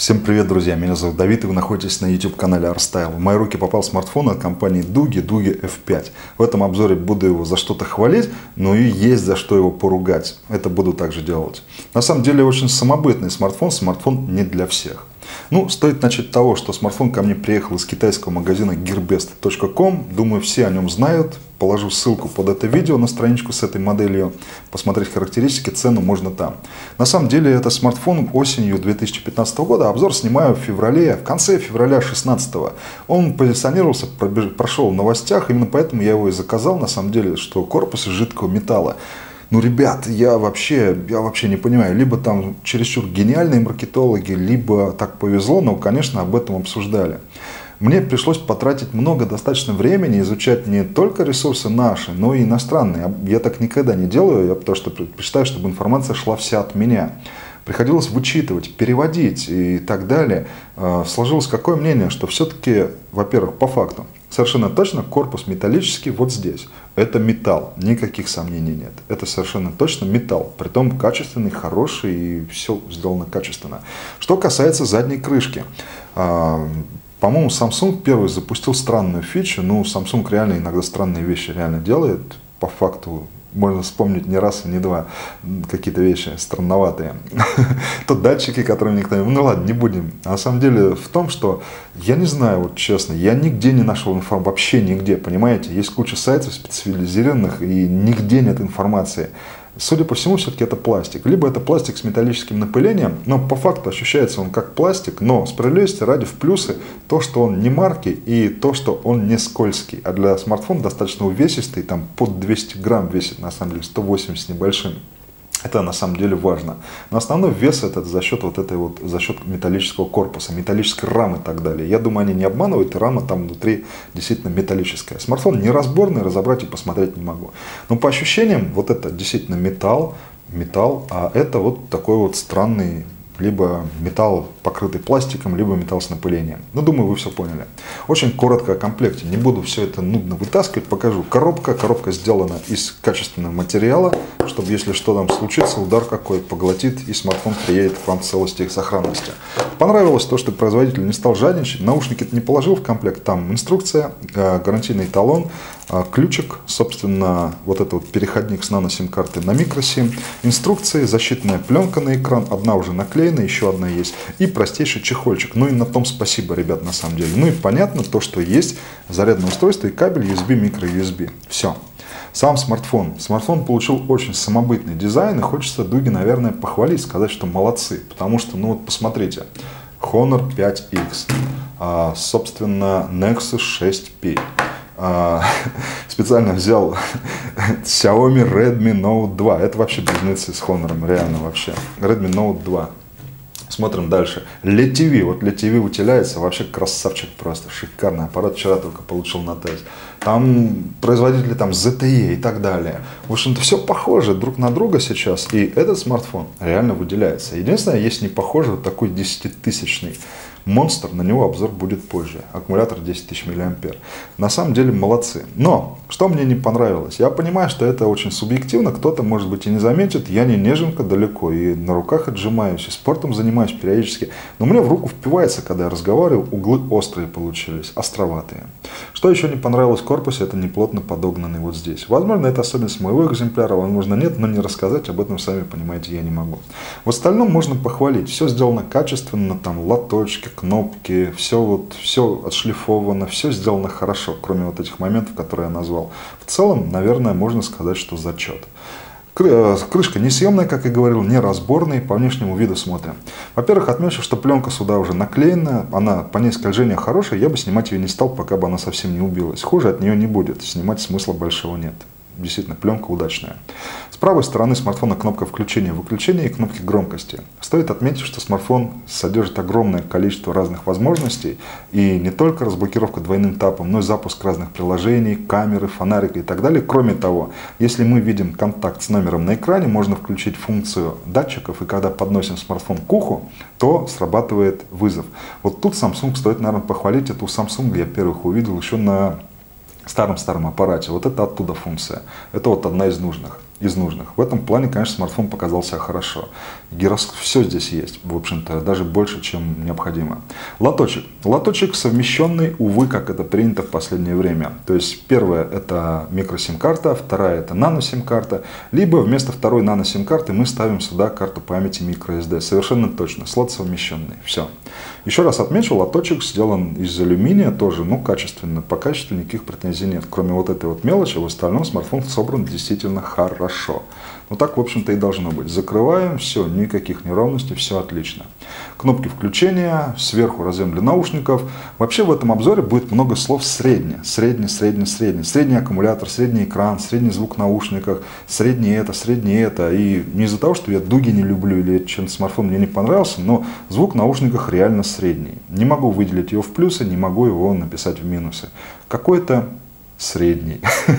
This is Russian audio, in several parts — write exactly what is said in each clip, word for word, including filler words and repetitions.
Всем привет, друзья! Меня зовут Давид, и вы находитесь на YouTube-канале ArtStyle. В мои руки попал смартфон от компании Дуги, Дуги эф пять. В этом обзоре буду его за что-то хвалить, но и есть за что его поругать. Это буду также делать. На самом деле очень самобытный смартфон, смартфон не для всех. Ну, стоит начать с того, что смартфон ко мне приехал из китайского магазина gearbest точка ком. Думаю, все о нем знают. Положу ссылку под это видео на страничку с этой моделью. Посмотреть характеристики, цену можно там. На самом деле, это смартфон осенью две тысячи пятнадцатого года. Обзор снимаю в феврале, в конце февраля две тысячи шестнадцатого. Он позиционировался, прошел в новостях. Именно поэтому я его и заказал. На самом деле, что корпус из жидкого металла. Ну, ребят, я вообще, я вообще не понимаю, либо там чересчур гениальные маркетологи, либо так повезло, но, конечно, об этом обсуждали. Мне пришлось потратить много достаточно времени, изучать не только ресурсы наши, но и иностранные. Я так никогда не делаю, я потому что предпочитаю, чтобы информация шла вся от меня. Приходилось вычитывать, переводить и так далее. Сложилось какое мнение, что все-таки, во-первых, по факту, совершенно точно корпус металлический вот здесь. Это металл, никаких сомнений нет. Это совершенно точно металл, притом качественный, хороший и все сделано качественно. Что касается задней крышки. По-моему, Samsung первый запустил странную фичу. Ну, Samsung реально иногда странные вещи реально делает. По факту можно вспомнить не раз и не два какие-то вещи странноватые. Тут датчики, которые никто не... Ну ладно, не будем. На самом деле в том, что я не знаю, вот честно, я нигде не нашел информации, вообще нигде, понимаете? Есть куча сайтов специализированных и нигде нет информации. Судя по всему, все-таки это пластик. Либо это пластик с металлическим напылением, но по факту ощущается он как пластик, но справедливости ради в плюсы то, что он не марки и то, что он не скользкий. А для смартфона достаточно увесистый, там под двести грамм весит, на самом деле сто восемьдесят с небольшим. Это на самом деле важно. Но основной вес это за счет вот этой вот, за счет металлического корпуса, металлической рамы и так далее. Я думаю, они не обманывают, и рама там внутри действительно металлическая. Смартфон неразборный, разобрать и посмотреть не могу. Но по ощущениям, вот это действительно металл, металл, а это вот такой вот странный, либо металл, покрытый пластиком, либо металл с напылением. Ну, думаю, вы все поняли. Очень коротко о комплекте. Не буду все это нудно вытаскивать, покажу. Коробка. Коробка сделана из качественного материала, чтобы, если что там случится, удар какой поглотит, и смартфон приедет к вам в целости и сохранности. Понравилось то, что производитель не стал жадничать. Наушники не положил в комплект. Там инструкция, гарантийный талон, ключик, собственно, вот это вот переходник с нано-сим-карты на микросим, инструкции, защитная пленка на экран, одна уже наклеена, еще одна есть, и простейший чехольчик. Ну и на том спасибо, ребят, на самом деле. Ну и понятно то, что есть зарядное устройство и кабель ю эс би, микро-ю эс би. Все. Сам смартфон. Смартфон получил очень самобытный дизайн, и хочется Дуги, наверное, похвалить, сказать, что молодцы. Потому что, ну вот посмотрите, Honor пять икс, а, собственно, Nexus шесть пи. А, специально взял Xiaomi Redmi Note два. Это вообще близнецы с Honor, реально вообще. Redmi Note два. Смотрим дальше. эл и ти ви. Вот эл и ти ви утиляется. Вообще красавчик просто. Шикарный аппарат. Вчера только получил на тест. Там производители там зет те и и так далее. В общем-то, все похоже друг на друга сейчас. И этот смартфон реально выделяется. Единственное, есть не похоже, вот такой десятитысячный монстр, на него обзор будет позже. Аккумулятор десять тысяч миллиампер. На самом деле молодцы. Но, что мне не понравилось? Я понимаю, что это очень субъективно. Кто-то, может быть, и не заметит. Я не неженка далеко. И на руках отжимаюсь. И спортом занимаюсь периодически. Но мне в руку впивается, когда я разговариваю. Углы острые получились. Островатые. Что еще не понравилось в корпусе? Это неплотно подогнанный вот здесь. Возможно, это особенность моего экземпляра. Возможно, нет. Но не рассказать об этом, сами понимаете, я не могу. В остальном можно похвалить. Все сделано качественно. Там лоточки, кнопки, все вот, все отшлифовано, все сделано хорошо, кроме вот этих моментов, которые я назвал. В целом, наверное, можно сказать, что зачет. Крышка несъемная, как я говорил, не разборная, по внешнему виду смотрим. Во-первых, отмечу, что пленка сюда уже наклеена, она по ней скольжение хорошее, я бы снимать ее не стал, пока бы она совсем не убилась. Хуже от нее не будет, снимать смысла большого нет. Действительно, пленка удачная. С правой стороны смартфона кнопка включения-выключения и кнопки громкости. Стоит отметить, что смартфон содержит огромное количество разных возможностей. И не только разблокировка двойным тапом, но и запуск разных приложений, камеры, фонарика и так далее. Кроме того, если мы видим контакт с номером на экране, можно включить функцию датчиков. И когда подносим смартфон к уху, то срабатывает вызов. Вот тут Samsung стоит, наверное, похвалить. Это у Samsung я первых увидел еще на старом-старом аппарате. Вот это оттуда функция. Это вот одна из нужных. из нужных. В этом плане, конечно, смартфон показал себя хорошо. Гироскоп, все здесь есть, в общем-то, даже больше, чем необходимо. Лоточек. Лоточек совмещенный, увы, как это принято в последнее время. То есть, первое – это микросим-карта, вторая – это нано-сим-карта, либо вместо второй нано-сим-карты мы ставим сюда карту памяти microSD. Совершенно точно, слот совмещенный. Все. Еще раз отмечу, лоточек сделан из алюминия тоже, ну, качественно. По качеству никаких претензий нет. Кроме вот этой вот мелочи, в остальном смартфон собран действительно хорошо. Ну, так, в общем-то, и должно быть. Закрываем, все, никаких неровностей, все отлично. Кнопки включения, сверху разъем для наушников. Вообще в этом обзоре будет много слов средне. Средний, средний, средний. Средний аккумулятор, средний экран, средний звук в наушниках, средний это, средний это. И не из-за того, что я дуги не люблю или чем-то смартфон мне не понравился, но звук в наушниках реально средний. Не могу выделить его в плюсы, не могу его написать в минусы. Какой-то средний.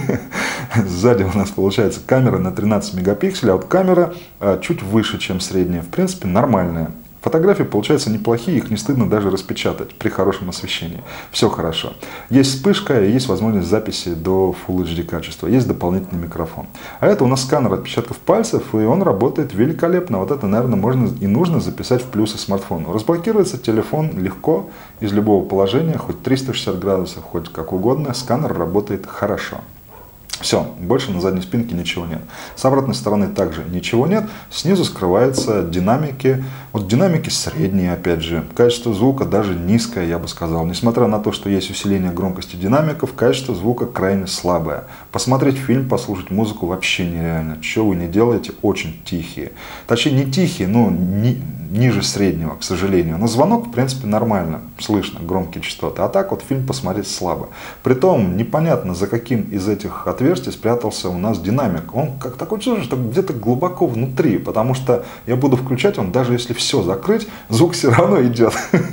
Сзади у нас получается камера на тринадцать мегапикселей, а вот камера а, чуть выше, чем средняя. В принципе, нормальная. Фотографии получаются неплохие, их не стыдно даже распечатать при хорошем освещении. Все хорошо. Есть вспышка, и есть возможность записи до Full эйч ди качества. Есть дополнительный микрофон. А это у нас сканер отпечатков пальцев, и он работает великолепно. Вот это, наверное, можно и нужно записать в плюсы смартфону. Разблокируется телефон легко, из любого положения, хоть триста шестьдесят градусов, хоть как угодно. Сканер работает хорошо. Все, больше на задней спинке ничего нет. С обратной стороны также ничего нет. Снизу скрываются динамики. Вот динамики средние, опять же. Качество звука даже низкое, я бы сказал. Несмотря на то, что есть усиление громкости динамиков, качество звука крайне слабое. Посмотреть фильм, послушать музыку вообще нереально. Что вы не делаете, очень тихие. Точнее, не тихие, но ни, ниже среднего, к сожалению. Но звонок, в принципе, нормально. Слышно, громкие частоты. А так вот фильм посмотреть слабо. Притом, непонятно, за каким из этих ответов спрятался у нас динамик. Он как такой чувство, что где-то глубоко внутри, потому что я буду включать, он даже если все закрыть, звук все равно идет.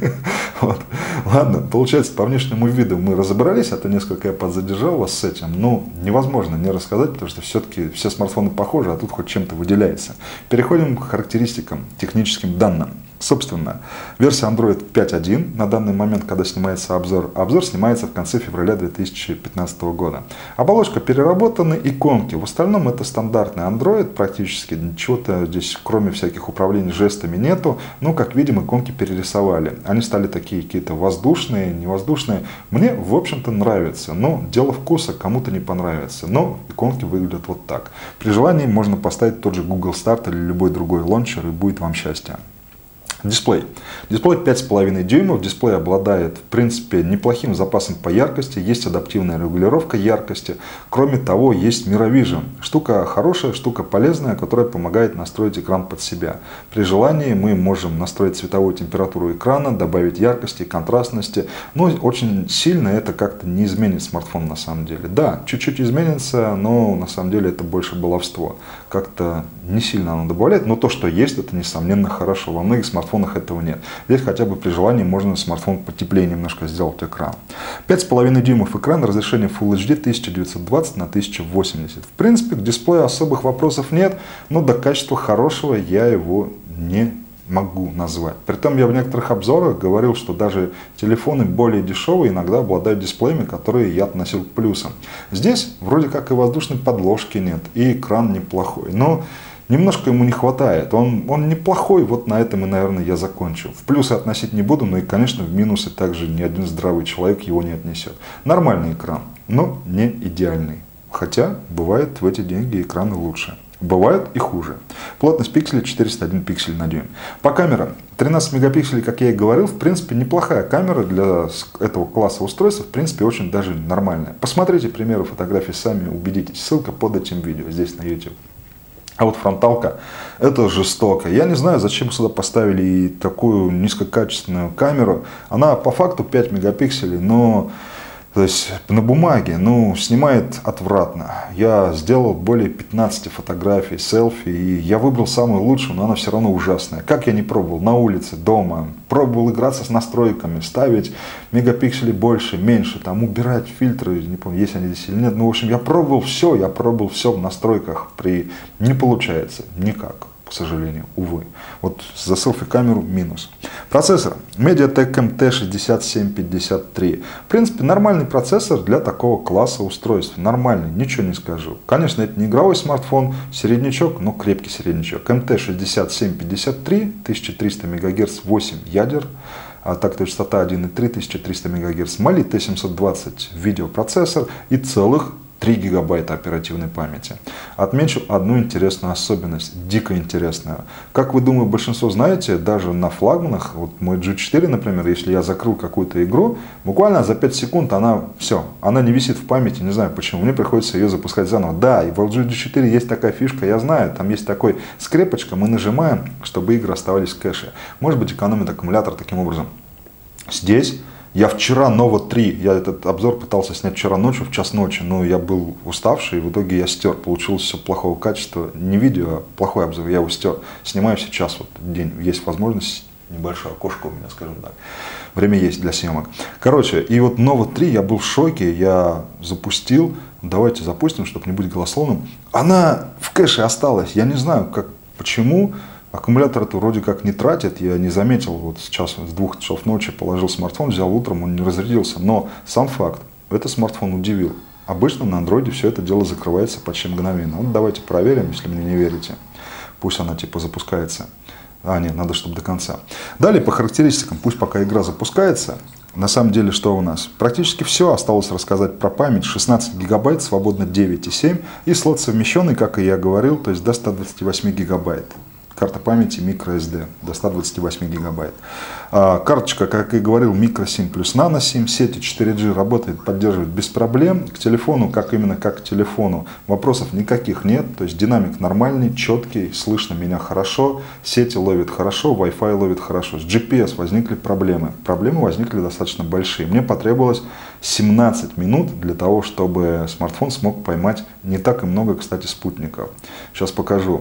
Вот. Ладно, получается, по внешнему виду мы разобрались, а то несколько я подзадержал вас с этим. Ну, невозможно не рассказать, потому что все-таки все смартфоны похожи, а тут хоть чем-то выделяется. Переходим к характеристикам, техническим данным. Собственно, версия Android пять точка один на данный момент, когда снимается обзор, обзор снимается в конце февраля две тысячи пятнадцатого года. Оболочка переработаны, иконки. В остальном это стандартный Android практически. Ничего-то здесь, кроме всяких управлений жестами, нету. Но, как видим, иконки перерисовали. Они стали такие какие-то воздушные, невоздушные. Мне, в общем-то, нравится. Но дело вкуса, кому-то не понравится. Но иконки выглядят вот так. При желании можно поставить тот же Google Start или любой другой лончер, и будет вам счастье. Дисплей. Дисплей пять с половиной дюймов. Дисплей обладает, в принципе, неплохим запасом по яркости. Есть адаптивная регулировка яркости. Кроме того, есть Miravision. Штука хорошая, штука полезная, которая помогает настроить экран под себя. При желании мы можем настроить цветовую температуру экрана, добавить яркости и контрастности. Но очень сильно это как-то не изменит смартфон на самом деле. Да, чуть-чуть изменится, но на самом деле это больше баловство. Как-то не сильно оно добавляет, но то, что есть, это несомненно хорошо. Во многих смартфонах этого нет. Здесь хотя бы при желании можно смартфон потеплее немножко сделать экран. пять с половиной дюймов экран, разрешение Full эйч ди тысяча девятьсот двадцать на тысяча восемьдесят. В принципе, к дисплею особых вопросов нет, но до качества хорошего я его не могу назвать. Притом я в некоторых обзорах говорил, что даже телефоны более дешевые иногда обладают дисплеями, которые я относил к плюсам. Здесь вроде как и воздушной подложки нет, и экран неплохой, но немножко ему не хватает. Он, он неплохой, вот на этом и, наверное, я закончу. В плюсы относить не буду, но и, конечно, в минусы также ни один здравый человек его не отнесет. Нормальный экран, но не идеальный. Хотя бывает в эти деньги экраны лучше. Бывает и хуже. Плотность пикселей четыреста один пиксель на дюйм. По камерам тринадцать мегапикселей, как я и говорил, в принципе неплохая камера для этого класса устройства, в принципе очень даже нормальная. Посмотрите примеры фотографий сами, убедитесь. Ссылка под этим видео здесь на YouTube. А вот фронталка, это жестоко. Я не знаю, зачем сюда поставили такую низкокачественную камеру. Она по факту пять мегапикселей, но то есть на бумаге, ну, снимает отвратно. Я сделал более пятнадцати фотографий, селфи, и я выбрал самую лучшую, но она все равно ужасная. Как я не пробовал, на улице, дома, пробовал играться с настройками, ставить мегапикселей больше, меньше, там убирать фильтры, не помню, есть они здесь или нет. Ну, в общем, я пробовал все, я пробовал все в настройках, при... не получается никак. к сожалению, увы. Вот за селфи-камеру минус. Процессор Mediatek эм тэ шестьдесят семь пятьдесят три. В принципе, нормальный процессор для такого класса устройств. Нормальный, ничего не скажу. Конечно, это не игровой смартфон, середнячок, но крепкий середнячок. эм тэ шестьдесят семь пятьдесят три, тысяча триста мегагерц, восемь ядер. А тактовая частота один и три, тысяча триста мегагерц. Mali тэ семьсот двадцать видеопроцессор и целых три гигабайта оперативной памяти. Отмечу одну интересную особенность, дико интересную. Как вы, думаю, большинство знаете, даже на флагманах, вот мой джи четыре, например, если я закрыл какую-то игру, буквально за пять секунд она, все, она не висит в памяти, не знаю почему, мне приходится ее запускать заново. Да, и в эл джи джи четыре есть такая фишка, я знаю, там есть такой скрепочка, мы нажимаем, чтобы игры оставались в кэше. Может быть, экономит аккумулятор таким образом. Здесь я вчера Nova три, я этот обзор пытался снять вчера ночью, в час ночи, но я был уставший, и в итоге я стер. Получилось все плохого качества, не видео, а плохой обзор, я его стер. Снимаю сейчас, вот день, есть возможность, небольшое окошко у меня, скажем так. Время есть для съемок. Короче, и вот Nova три, я был в шоке, я запустил, давайте запустим, чтобы не быть голословным. Она в кэше осталась, я не знаю, как, почему. Аккумулятор это вроде как не тратит, я не заметил, вот сейчас с двух часов ночи положил смартфон, взял утром, он не разрядился. Но сам факт, этот смартфон удивил. Обычно на андроиде все это дело закрывается почти мгновенно. Вот давайте проверим, если мне не верите. Пусть она типа запускается. А, нет, надо, чтобы до конца. Далее по характеристикам, пусть пока игра запускается. На самом деле, что у нас? Практически все. Осталось рассказать про память. шестнадцать гигабайт, свободно девять и семь. И слот совмещенный, как и я говорил, то есть до ста двадцати восьми гигабайт. Карта памяти microSD до ста двадцати восьми гигабайт. А, карточка, как и говорил, microSIM плюс nanoSIM. Сети четыре джи работает, поддерживает без проблем. К телефону, как именно как к телефону, вопросов никаких нет. То есть динамик нормальный, четкий, слышно меня хорошо. Сети ловит хорошо, Wi-Fi ловит хорошо. С джи пи эс возникли проблемы. Проблемы возникли достаточно большие. Мне потребовалось семнадцать минут для того, чтобы смартфон смог поймать не так и много, кстати, спутников. Сейчас покажу.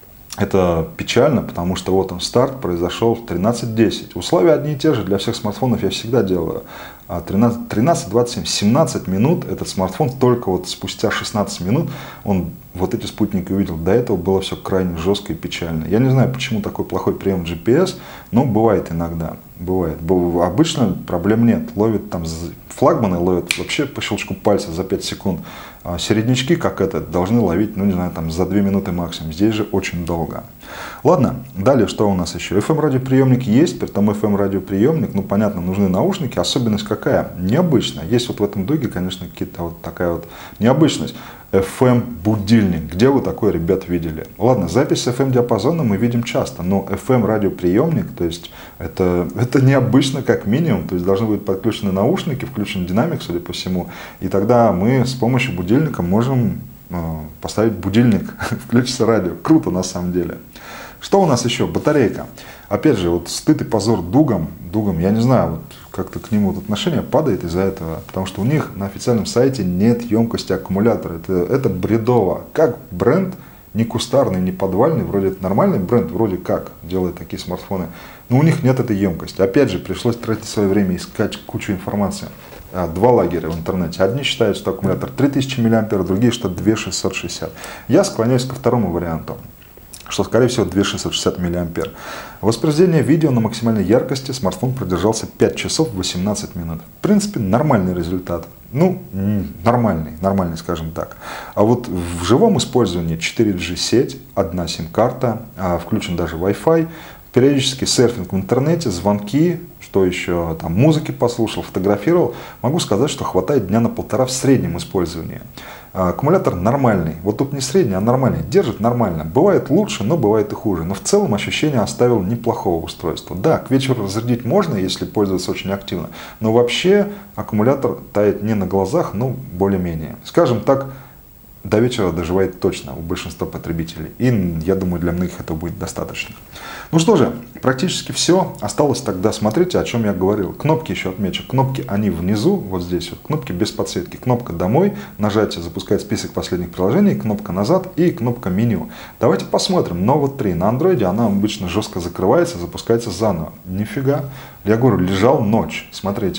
Это печально, потому что вот он старт произошел в тринадцать десять. Условия одни и те же для всех смартфонов, я всегда делаю. тринадцать двадцать семь, семнадцать минут этот смартфон, только вот спустя шестнадцать минут он вот эти спутники увидел. До этого было все крайне жестко и печально. Я не знаю, почему такой плохой прием джи пи эс, но бывает иногда. Бывает. Обычно проблем нет. Ловит там, флагманы ловят вообще по щелчку пальца за пять секунд. А середнячки, как этот, должны ловить, ну не знаю, там за две минуты максимум. Здесь же очень долго. Ладно, далее что у нас еще? эф эм радиоприемник есть, при этом эф эм радиоприемник, ну понятно, нужны наушники. Особенность какая? Необычная. Есть вот в этом дуге, конечно, какие-то вот такая вот необычность. эф эм будильник. Где вы такое, ребят, видели? Ладно, запись с эф эм диапазона мы видим часто, но эф эм радиоприемник, то есть это, это необычно как минимум, то есть должны быть подключены наушники, включен динамик, судя по всему, и тогда мы с помощью будильника можем э, поставить будильник, включится радио. Круто на самом деле. Что у нас еще? Батарейка. Опять же, вот стыд и позор дугам, дугам, я не знаю, вот как-то к нему вот отношение падает из-за этого, потому что у них на официальном сайте нет емкости аккумулятора. Это, это бредово. Как бренд, не кустарный, не подвальный, вроде это нормальный бренд, вроде как делает такие смартфоны, но у них нет этой емкости. Опять же, пришлось тратить свое время, искать кучу информации. Два лагеря в интернете. Одни считают, что аккумулятор три тысячи миллиампер, другие, что две тысячи шестьсот шестьдесят. Я склоняюсь ко второму варианту, что скорее всего две тысячи шестьсот шестьдесят миллиампер. Воспроизведение видео на максимальной яркости смартфон продержался пять часов восемнадцать минут. В принципе, нормальный результат. Ну, нормальный, нормальный, скажем так. А вот в живом использовании четыре джи сеть, одна сим-карта, включен даже Wi-Fi, периодически серфинг в интернете, звонки, что еще, там, музыки послушал, фотографировал. Могу сказать, что хватает дня на полтора в среднем использовании. Аккумулятор нормальный. Вот тут не средний, а нормальный. Держит нормально. Бывает лучше, но бывает и хуже. Но в целом ощущение оставил неплохого устройства. Да, к вечеру разрядить можно, если пользоваться очень активно. Но вообще аккумулятор тает не на глазах, но более-менее. Скажем так, до вечера доживает точно у большинства потребителей. И я думаю, для многих этого будет достаточно. Ну что же, практически все. Осталось тогда, смотрите, о чем я говорил. Кнопки еще отмечу. Кнопки, они внизу, вот здесь вот. Кнопки без подсветки. Кнопка «Домой», нажатие запускает список последних приложений, кнопка «Назад» и кнопка «Меню». Давайте посмотрим. Nova три на андроиде, она обычно жестко закрывается, запускается заново. Нифига. Я говорю, лежал ночь. Смотрите.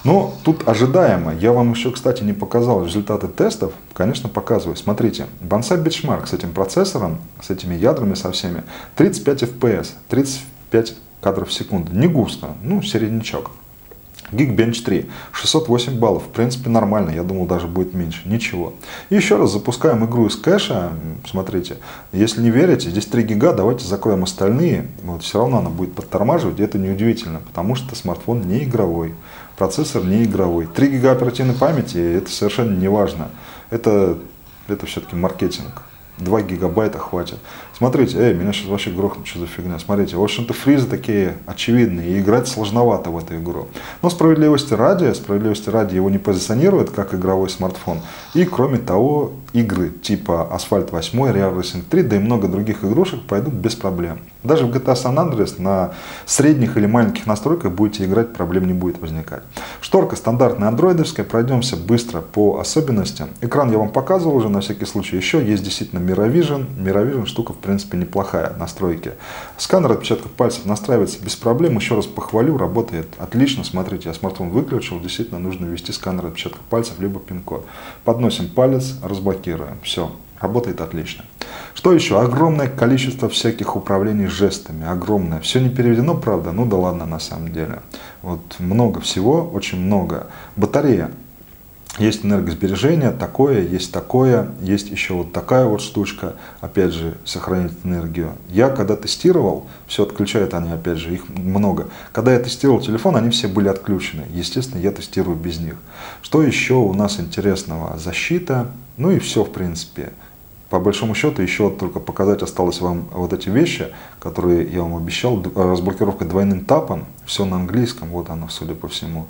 Но тут ожидаемо. Я вам еще, кстати, не показал результаты тестов. Конечно, показываю. Смотрите, Bonsai Benchmark с этим процессором, с этими ядрами со всеми, тридцать пять эф пи эс, тридцать пять кадров в секунду. Не густо, ну, середнячок. Geekbench три, шестьсот восемь баллов, в принципе нормально, я думал даже будет меньше, ничего. И еще раз запускаем игру из кэша, смотрите, если не верите, здесь три гига, давайте закроем остальные, вот, все равно она будет подтормаживать, и это неудивительно, потому что смартфон не игровой, процессор не игровой. три гига оперативной памяти, это совершенно не важно, это, это все-таки маркетинг. два гигабайта хватит. Смотрите, эй, меня сейчас вообще грохнут, что за фигня. Смотрите, в общем-то фризы такие очевидные, и играть сложновато в эту игру. Но справедливости ради, справедливости ради его не позиционируют как игровой смартфон. И кроме того, игры типа Asphalt восемь, Real Racing три, да и много других игрушек пойдут без проблем. Даже в джи ти эй San Andreas на средних или маленьких настройках будете играть, проблем не будет возникать. Шторка стандартная андроидовская, пройдемся быстро по особенностям. Экран я вам показывал уже на всякий случай. Еще есть действительно Miravision. Miravision штука в принципе неплохая, настройки. Сканер отпечатков пальцев настраивается без проблем. Еще раз похвалю, работает отлично. Смотрите, я смартфон выключил, действительно нужно ввести сканер отпечатков пальцев, либо пин-код. Подносим палец, разблокируем. Все. Работает отлично. Что еще? Огромное количество всяких управлений жестами. Огромное. Все не переведено, правда? Ну да ладно, на самом деле. Вот много всего, очень много. Батарея. Есть энергосбережение, такое, есть такое, есть еще вот такая вот штучка, опять же, сохранит энергию. Я когда тестировал, все отключают они, опять же, их много. Когда я тестировал телефон, они все были отключены. Естественно, я тестирую без них. Что еще у нас интересного? Защита, ну и все, в принципе. По большому счету, еще только показать осталось вам вот эти вещи, которые я вам обещал. Разблокировка двойным тапом, все на английском, вот оно, судя по всему.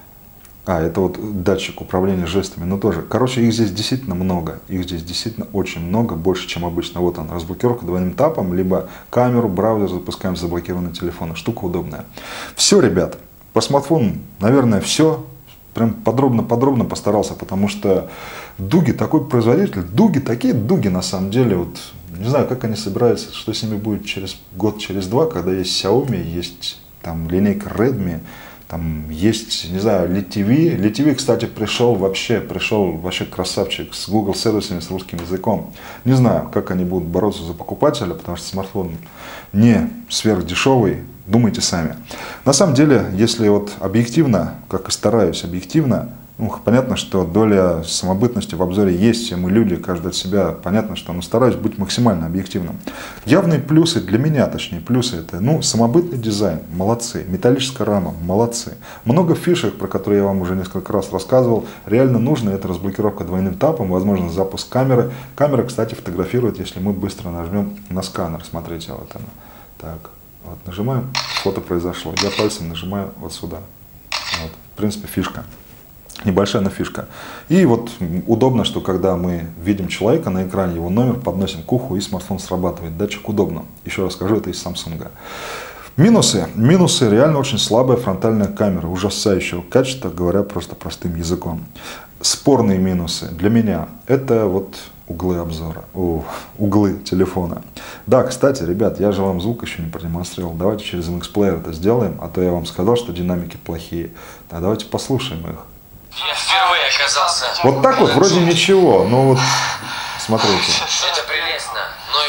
А, это вот датчик управления жестами, но тоже. Короче, их здесь действительно много. Их здесь действительно очень много, больше, чем обычно. Вот он, разблокировка двойным тапом, либо камеру, браузер запускаем с заблокированного телефона. Штука удобная. Все, ребят, по смартфону, наверное, все. Прям подробно-подробно постарался, потому что Дуги такой производитель. Дуги, такие Дуги на самом деле. Вот, не знаю, как они собираются, что с ними будет через год, через два, когда есть Xiaomi, есть там линейка Redmi. Там есть, не знаю, Ли Ти Ви. Ли Ти Ви, кстати, пришел вообще, пришел вообще красавчик с Google сервисами, с русским языком. Не знаю, как они будут бороться за покупателя, потому что смартфон не сверхдешевый. Думайте сами. На самом деле, если вот объективно, как и стараюсь объективно, ну, понятно, что доля самобытности в обзоре есть, все мы люди, каждый от себя, понятно, что ну, стараюсь быть максимально объективным. Явные плюсы для меня, точнее, плюсы это, ну, самобытный дизайн, молодцы, металлическая рама, молодцы. Много фишек, про которые я вам уже несколько раз рассказывал, реально нужно, это разблокировка двойным тапом, возможно, запуск камеры. Камера, кстати, фотографирует, если мы быстро нажмем на сканер, смотрите, вот она. Так, вот нажимаем, фото произошло, я пальцем нажимаю вот сюда. Вот, в принципе, фишка. Небольшая, но фишка. И вот удобно, что когда мы видим человека на экране, его номер, подносим к уху и смартфон срабатывает. Датчик удобно. Еще раз скажу, это из Samsung. Минусы. Минусы реально очень слабая фронтальная камера, ужасающего качества, говоря просто простым языком. Спорные минусы для меня это вот углы обзора, о, углы телефона. Да, кстати, ребят, я же вам звук еще не продемонстрировал. Давайте через эм икс плеер это сделаем, а то я вам сказал, что динамики плохие. Да, давайте послушаем их. Я впервые оказался. Вот так вот, вроде ничего, но вот смотрите. Это прелестно,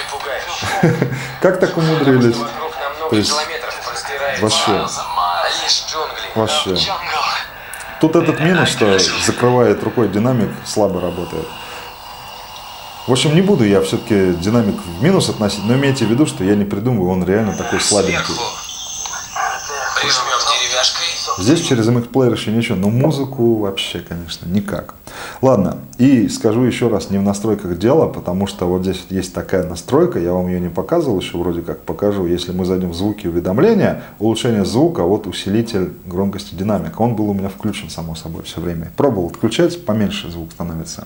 но и пугающе. Как так умудрились? Вокруг на много То есть, километров простирается вообще, лишь джунгли. вообще. Тут этот минус, что закрывает рукой динамик, слабо работает. В общем, не буду я все-таки динамик в минус относить, но имейте в виду, что я не придумываю, он реально такой слабенький. Прижмем деревяшкой. Здесь через эм икс плеер еще ничего, но музыку вообще, конечно, никак. Ладно, и скажу еще раз, не в настройках дело, потому что вот здесь есть такая настройка, я вам ее не показывал еще, вроде как покажу. Если мы зайдем в звуки уведомления, улучшение звука, вот усилитель громкости динамика, он был у меня включен, само собой, все время. Пробовал отключать, поменьше звук становится.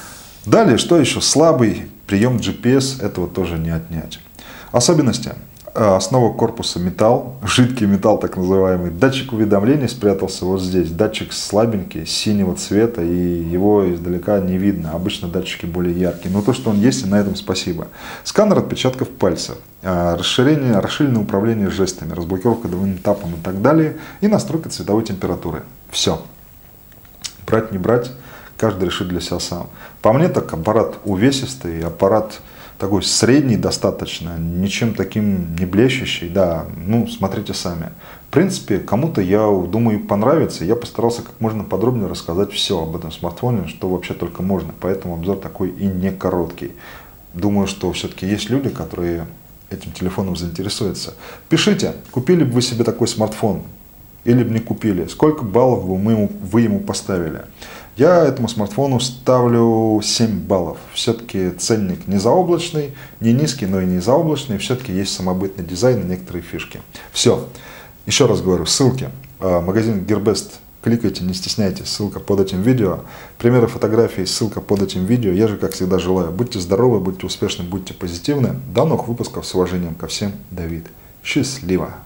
Далее, что еще? Слабый прием джи пи эс, этого тоже не отнять. Особенности. Основа корпуса металл, жидкий металл так называемый. Датчик уведомлений спрятался вот здесь. Датчик слабенький, синего цвета, и его издалека не видно. Обычно датчики более яркие. Но то, что он есть, и на этом спасибо. Сканер отпечатков пальцев. Расширение, расширенное управление жестами, разблокировка двойным тапом и так далее. И настройка цветовой температуры. Все. Брать, не брать, каждый решит для себя сам. По мне так аппарат увесистый, аппарат такой средний достаточно, ничем таким не блещущий, да, ну, смотрите сами. В принципе, кому-то, я думаю, понравится. Я постарался как можно подробнее рассказать все об этом смартфоне, что вообще только можно, поэтому обзор такой и не короткий. Думаю, что все-таки есть люди, которые этим телефоном заинтересуются. Пишите, купили бы вы себе такой смартфон или бы не купили, сколько баллов бы мы ему, вы ему поставили. Я этому смартфону ставлю семь баллов. Все-таки ценник не заоблачный, не низкий, но и не заоблачный. Все-таки есть самобытный дизайн и некоторые фишки. Все. Еще раз говорю, ссылки. Магазин Gearbest. Кликайте, не стесняйтесь. Ссылка под этим видео. Примеры фотографий, ссылка под этим видео. Я же, как всегда, желаю. Будьте здоровы, будьте успешны, будьте позитивны. До новых выпусков. С уважением ко всем. Давид. Счастливо.